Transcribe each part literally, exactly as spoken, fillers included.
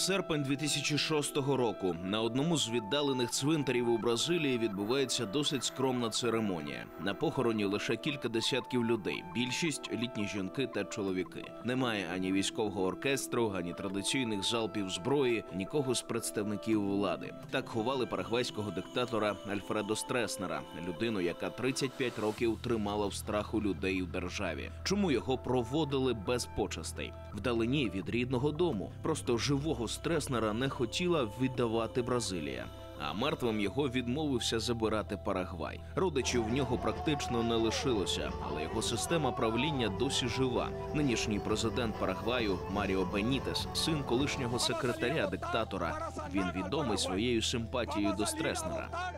Серпень дві тисячі шостого року. На одному з віддалених цвинтарів у Бразилії відбувається досить скромна церемонія. На похороні лише кілька десятків людей, більшість – літні жінки та чоловіки. Немає ані військового оркестру, ані традиційних залпів зброї, нікого з представників влади. Так ховали парагвайського диктатора Альфредо Стреснера, людину, яка тридцять п'ять років тримала в страху людей у державі. Чому його проводили без почестей? Вдалині від рідного дому. Просто живого Стреснера не хотіла віддавати Бразилія. А мертвим його відмовився забирати Парагвай. Родичів в нього практично не лишилося, але його система правління досі жива. Нинішній президент Парагваю Маріо Бенітес – син колишнього секретаря диктатора. Він відомий своєю симпатією до Стреснера.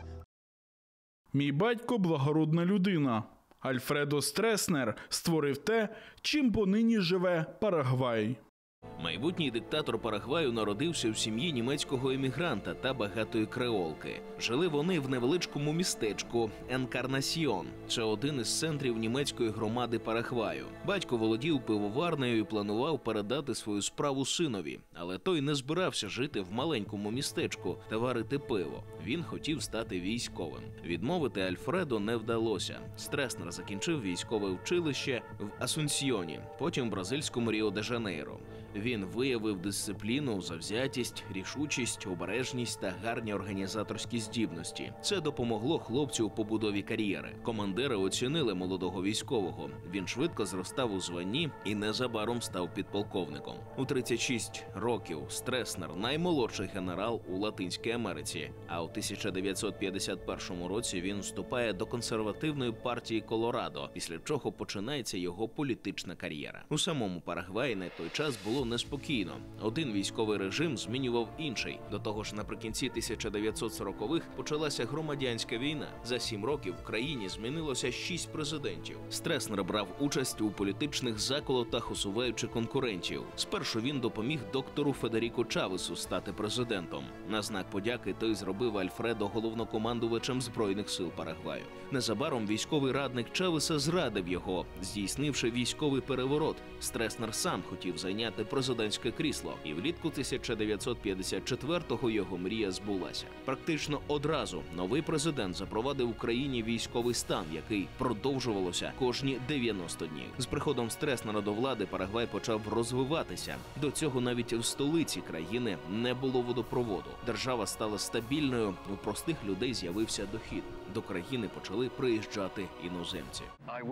Мій батько – благородна людина. Альфредо Стреснер створив те, чим понині живе Парагвай. Майбутній диктатор Парагваю народився в сім'ї німецького емігранта та багатої креолки. Жили вони в невеличкому містечку Енкарнасьйон. Це один із центрів німецької громади Парагваю. Батько володів пивоварнею і планував передати свою справу синові. Але той не збирався жити в маленькому містечку та варити пиво. Він хотів стати військовим. Відмовити Альфредо не вдалося. Стреснер закінчив військове училище в Асунсьйоні, потім в бразильському Ріо-де-Жанейро. Він виявив дисципліну, завзятість, рішучість, обережність та гарні організаторські здібності. Це допомогло хлопцю у побудові кар'єри. Командири оцінили молодого військового. Він швидко зростав у званні і незабаром став підполковником. У тридцять шість років Стреснер – наймолодший генерал у Латинській Америці, а у тисяча дев'ятсот п'ятдесят першому році він вступає до консервативної партії Колорадо, після чого починається його політична кар'єра. У самому Парагваї на той час було неспокійно. Один військовий режим змінював інший. До того ж, наприкінці тисяча дев'ятсот сорокових почалася громадянська війна. За сім років в країні змінилося шість президентів. Стреснер брав участь у політичних заколотах, усуваючи конкурентів. Спершу він допоміг доктору Федеріко Чавесу стати президентом. На знак подяки той зробив Альфредо головнокомандувачем Збройних сил Парагваю. Незабаром військовий радник Чавеса зрадив його, здійснивши військовий переворот. Стреснер сам хотів зайняти президентське крісло, і влітку тисяча дев'ятсот п'ятдесят четвертого його мрія збулася. Практично одразу новий президент запровадив в країні військовий стан, який продовжувалося кожні дев'яносто днів. З приходом Стреснера до влади Парагвай почав розвиватися. До цього навіть в столиці країни не було водопроводу. Держава стала стабільною, у простих людей з'явився дохід. До країни почали приїжджати іноземці.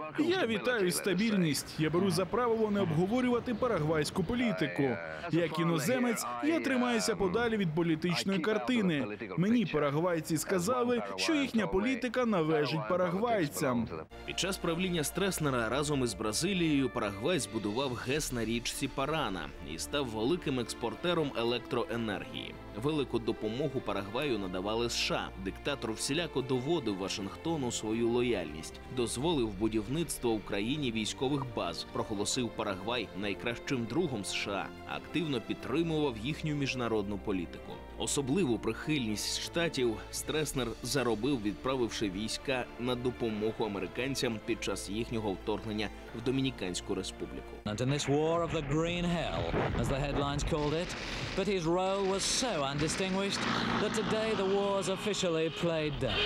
Я вітаю стабільність. Я беру за правило не обговорювати парагвайську політику. Як іноземець, я тримаюся подалі від політичної картини. Мені парагвайці сказали, що їхня політика належить парагвайцям. Під час правління Стреснера разом із Бразилією Парагвай збудував ГЕС на річці Парана і став великим експортером електроенергії. Велику допомогу Парагваю надавали США. Диктатор всіляко доводив Вашингтону свою лояльність, дозволив будівництво в країні військових баз, проголосив Парагвай найкращим другом США, активно підтримував їхню міжнародну політику. Особливу прихильність штатів Стреснер заробив, відправивши війська на допомогу американцям під час їхнього вторгнення в Домініканську республіку. And in this war of the green hell, as the headlines called it, but his role was so undistinguished that today the war's officially played dead.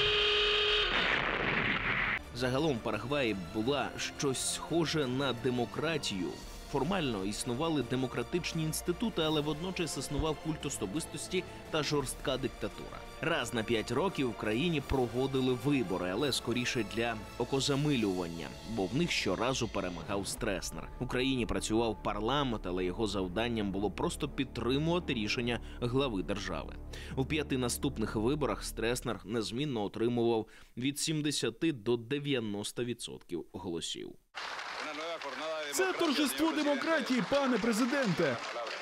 Загалом в Парагваї була щось схоже на демократію. Формально існували демократичні інститути, але водночас існував культ особистості та жорстка диктатура. Раз на п'ять років в країні проводили вибори, але скоріше для окозамилювання, бо в них щоразу перемагав Стреснер. В Україні працював парламент, але його завданням було просто підтримувати рішення глави держави. У п'яти наступних виборах Стреснер незмінно отримував від сімдесяти до дев'яноста відсотків голосів. Це торжество демократії, пане президенте.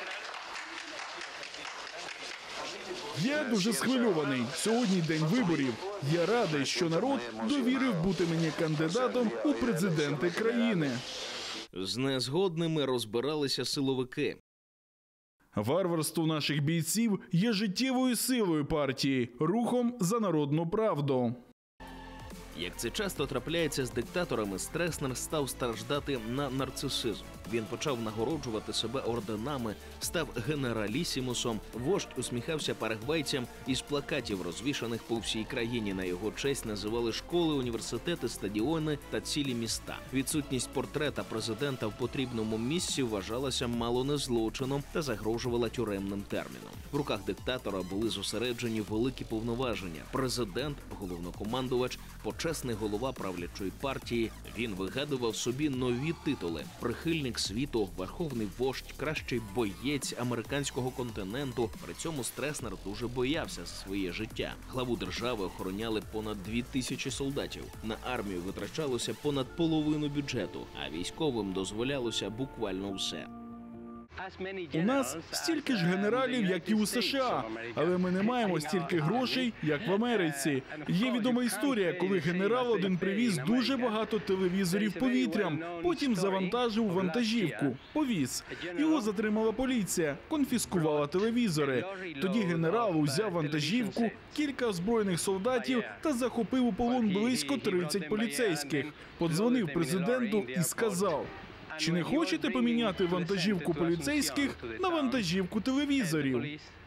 Я дуже схвильований. Сьогодні день виборів. Я радий, що народ довірив бути мені кандидатом у президенти країни. З незгодними розбиралися силовики. Варварство наших бійців є життєвою силою партії, рухом за народну правду. Як це часто трапляється з диктаторами, Стреснер став страждати на нарцисизм. Він почав нагороджувати себе орденами, став генералісімусом. Вождь усміхався парагвайцям із плакатів, розвішаних по всій країні. На його честь називали школи, університети, стадіони та цілі міста. Відсутність портрета президента в потрібному місці вважалася мало не злочином та загрожувала тюремним терміном. В руках диктатора були зосереджені великі повноваження. Президент, головнокомандувач, почесний голова правлячої партії. Він вигадував собі нові титули: прихильник світу, верховний вождь, кращий боєць американського континенту. При цьому Стреснер дуже боявся за своє життя. Главу держави охороняли понад дві тисячі солдатів. На армію витрачалося понад половину бюджету, а військовим дозволялося буквально все. У нас стільки ж генералів, як і у США, але ми не маємо стільки грошей, як в Америці. Є відома історія, коли генерал один привіз дуже багато телевізорів повітрям, потім завантажив вантажівку, повіз. Його затримала поліція, конфіскувала телевізори. Тоді генерал узяв вантажівку, кілька озброєних солдатів та захопив у полон близько тридцять поліцейських. Подзвонив президенту і сказав: чи не хочете поміняти вантажівку поліцейських на вантажівку телевізорів?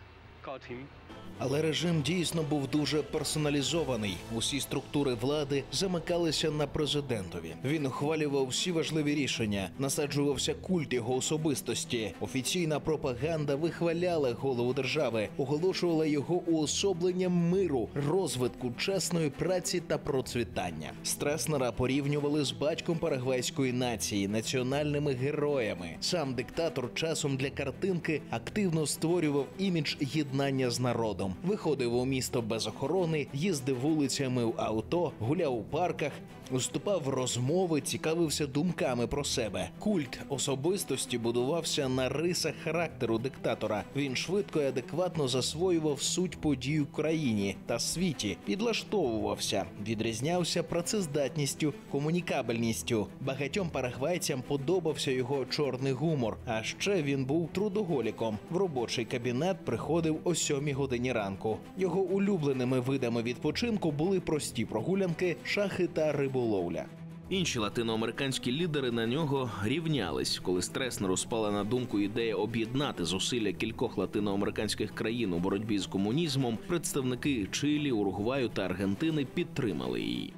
Але режим дійсно був дуже персоналізований. Усі структури влади замикалися на президентові. Він ухвалював всі важливі рішення, насаджувався культ його особистості. Офіційна пропаганда вихваляла голову держави, оголошувала його уособленням миру, розвитку, чесної праці та процвітання. Стреснера порівнювали з батьком парагвайської нації, національними героями. Сам диктатор часом для картинки активно створював імідж єднання з народом. Виходив у місто без охорони, їздив вулицями в авто, гуляв у парках, уступав в розмови, цікавився думками про себе. Культ особистості будувався на рисах характеру диктатора. Він швидко і адекватно засвоював суть подій у країні та світі, підлаштовувався, відрізнявся працездатністю, комунікабельністю. Багатьом парагвайцям подобався його чорний гумор, а ще він був трудоголіком. В робочий кабінет приходив о сьомій годині ранку. Його улюбленими видами відпочинку були прості прогулянки, шахи та риболовля. Інші латиноамериканські лідери на нього рівнялись. Коли Стреснеру спала на думку ідея об'єднати зусилля кількох латиноамериканських країн у боротьбі з комунізмом, представники Чилі, Уругваю та Аргентини підтримали її.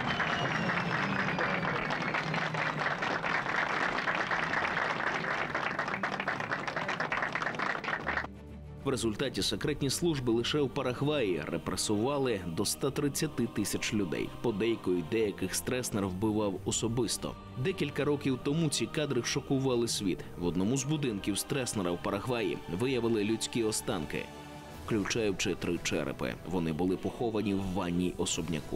В результаті секретні служби лише у Парагваї репресували до ста тридцяти тисяч людей. Подейкують, деяких Стреснер вбивав особисто. Декілька років тому ці кадри шокували світ. В одному з будинків Стреснера в Парагваї виявили людські останки, включаючи три черепи. Вони були поховані в ванній особняку.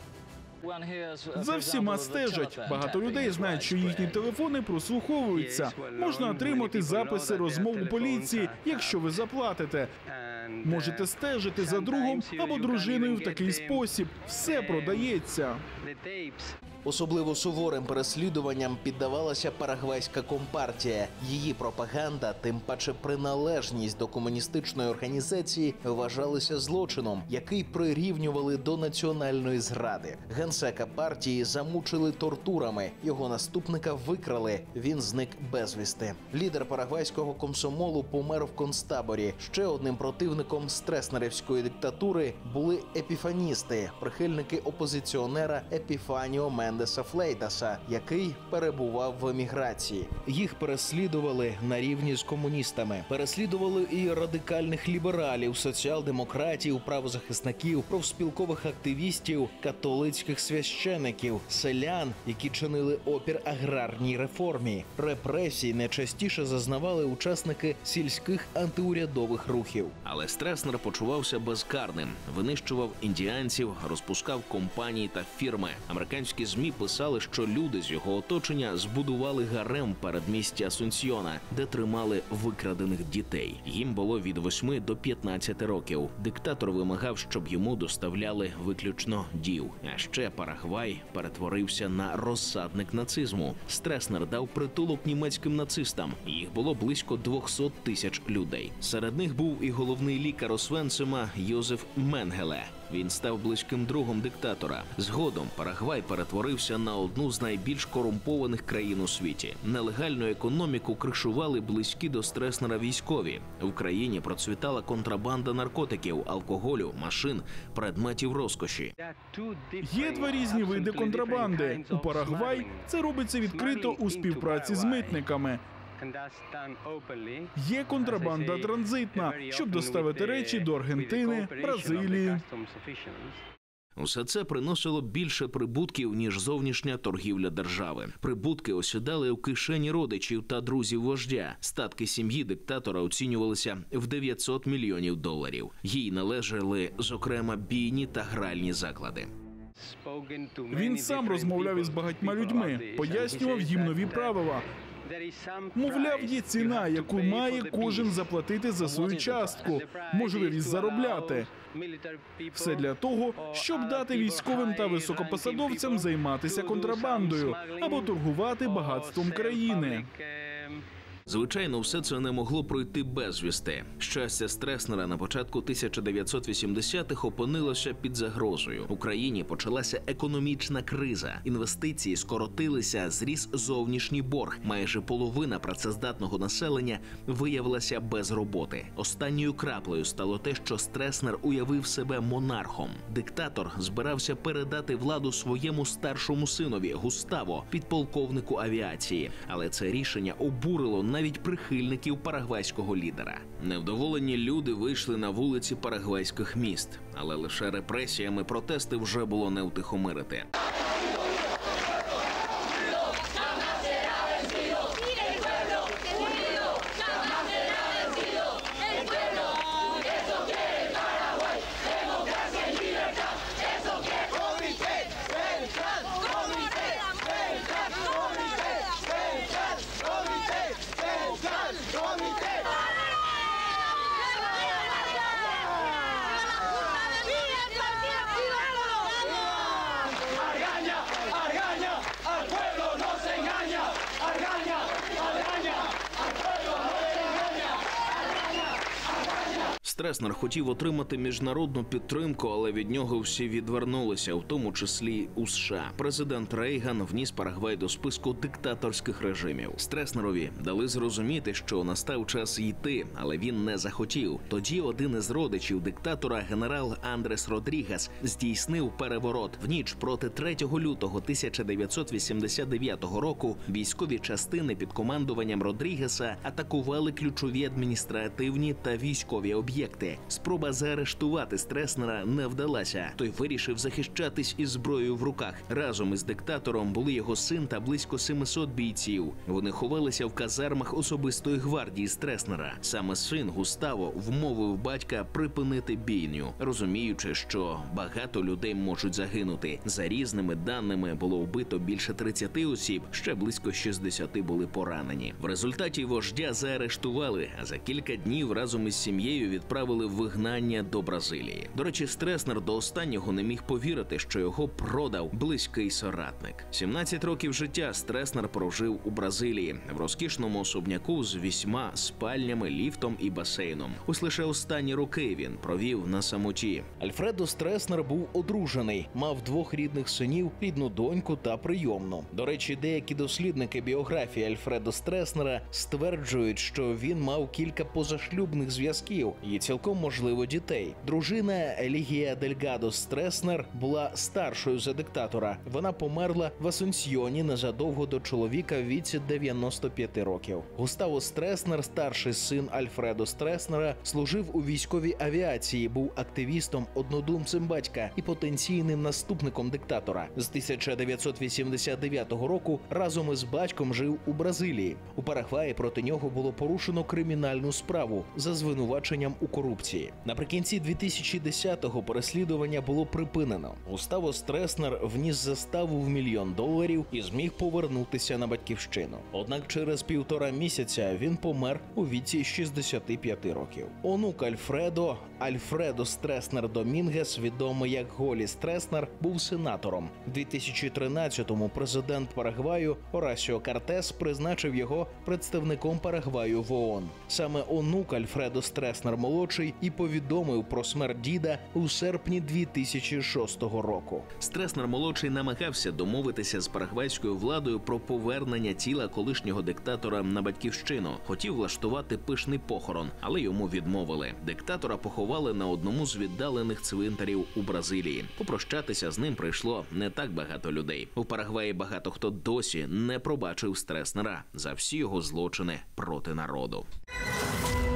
За всіма стежать. Багато людей знають, що їхні телефони прослуховуються. Можна отримати записи розмов у поліції, якщо ви заплатите. Можете стежити за другом або дружиною в такий спосіб. Все продається. Особливо суворим переслідуванням піддавалася парагвайська компартія. Її пропаганда, тим паче приналежність до комуністичної організації, вважалися злочином, який прирівнювали до національної зради. Генсека партії замучили тортурами, його наступника викрали, він зник безвісти. Лідер парагвайського комсомолу помер в концтаборі. Ще одним противником стреснерівської диктатури були епіфаністи, прихильники опозиціонера Епіфаніо Мендеса Флейтаса, який перебував в еміграції. Їх переслідували на рівні з комуністами. Переслідували і радикальних лібералів, соціал-демократів, правозахисників, профспілкових активістів, католицьких священиків, селян, які чинили опір аграрній реформі. Репресій найчастіше зазнавали учасники сільських антиурядових рухів. Але Стреснер почувався безкарним. Винищував індіанців, розпускав компанії та фірми. Американські ЗМІ писали, що люди з його оточення збудували гарем в передмісті Асунсьйона, де тримали викрадених дітей. Їм було від восьми до п'ятнадцяти років. Диктатор вимагав, щоб йому доставляли виключно дів. А ще Парагвай перетворився на розсадник нацизму. Стреснер дав притулок німецьким нацистам. Їх було близько двохсот тисяч людей. Серед них був і головний лікар Освенцима Йозеф Менгеле. Він став близьким другом диктатора. Згодом Парагвай перетворився на одну з найбільш корумпованих країн у світі. Нелегальну економіку кришували близькі до Стреснера військові. В країні процвітала контрабанда наркотиків, алкоголю, машин, предметів розкоші. Є два різні види контрабанди. У Парагвай це робиться відкрито у співпраці з митниками. Є контрабанда транзитна, щоб доставити речі до Аргентини, Бразилії. Усе це приносило більше прибутків, ніж зовнішня торгівля держави. Прибутки осідали у кишені родичів та друзів вождя. Статки сім'ї диктатора оцінювалися в дев'ятсот мільйонів доларів. Їй належали, зокрема, бійні та гральні заклади. Він сам розмовляв із багатьма людьми, пояснював їм нові правила. Мовляв, є ціна, яку має кожен заплатити за свою частку, можливість заробляти. Все для того, щоб дати військовим та високопосадовцям займатися контрабандою або торгувати багатством країни. Звичайно, все це не могло пройти безвісти. Щастя Стреснера на початку тисяча дев'ятсот вісімдесятих опинилося під загрозою. В Україні почалася економічна криза. Інвестиції скоротилися, зріс зовнішній борг. Майже половина працездатного населення виявилася без роботи. Останньою краплею стало те, що Стреснер уявив себе монархом. Диктатор збирався передати владу своєму старшому синові Густаво, підполковнику авіації. Але це рішення обурило навіть прихильників парагвайського лідера. Невдоволені люди вийшли на вулиці парагвайських міст, але лише репресіями протести вже було не втихомирити. Стреснер хотів отримати міжнародну підтримку, але від нього всі відвернулися, в тому числі у США. Президент Рейган вніс Парагвай до списку диктаторських режимів. Стреснерові дали зрозуміти, що настав час йти, але він не захотів. Тоді один із родичів диктатора, генерал Андрес Родрігес, здійснив переворот. В ніч проти третього лютого тисяча дев'ятсот вісімдесят дев'ятого року військові частини під командуванням Родрігеса атакували ключові адміністративні та військові об'єкти. Спроба заарештувати Стреснера не вдалася. Той вирішив захищатись із зброєю в руках. Разом із диктатором були його син та близько семисот бійців. Вони ховалися в казармах особистої гвардії Стреснера. Саме син Густаво вмовив батька припинити бійню, розуміючи, що багато людей можуть загинути. За різними даними було вбито більше тридцяти осіб, ще близько шістдесяти були поранені. В результаті вождя заарештували, а за кілька днів разом із сім'єю відправили в вигнання до Бразилії. До речі, Стреснер до останнього не міг повірити, що його продав близький соратник. сімнадцять років життя Стреснер прожив у Бразилії, в розкішному особняку з вісьма спальнями, ліфтом і басейном. Ось лише останні роки він провів на самоті. Альфредо Стреснер був одружений, мав двох рідних синів, рідну доньку та прийомну. До речі, деякі дослідники біографії Альфредо Стреснера стверджують, що він мав кілька позашлюбних зв'язків і цілком можливо дітей. Дружина Елігія Дельгадо Стреснер була старшою за диктатора. Вона померла в Асунсьйоні незадовго до чоловіка в віці дев'яноста п'яти років. Густаво Стреснер, старший син Альфредо Стреснера, служив у військовій авіації, був активістом, однодумцем батька і потенційним наступником диктатора. З тисяча дев'ятсот вісімдесят дев'ятого року разом із батьком жив у Бразилії. У Парагваї проти нього було порушено кримінальну справу за звинуваченням у корупції. Наприкінці дві тисячі десятого переслідування було припинено. Густаво Стреснер вніс заставу в мільйон доларів і зміг повернутися на батьківщину. Однак через півтора місяця він помер у віці шістдесяти п'яти років. Онук Альфредо, Альфредо Стреснер Домінгес, відомий як Голі Стреснер, був сенатором. У дві тисячі тринадцятому президент Парагваю Орасіо Кортес призначив його представником Парагваю в ООН. Саме онук Альфредо Стреснер молодший молодший і повідомив про смерть діда у серпні дві тисячі шостого року. Стреснер молодший намагався домовитися з парагвайською владою про повернення тіла колишнього диктатора на батьківщину. Хотів влаштувати пишний похорон, але йому відмовили. Диктатора поховали на одному з віддалених цвинтарів у Бразилії. Попрощатися з ним прийшло не так багато людей. У Парагваї багато хто досі не пробачив Стреснера за всі його злочини проти народу.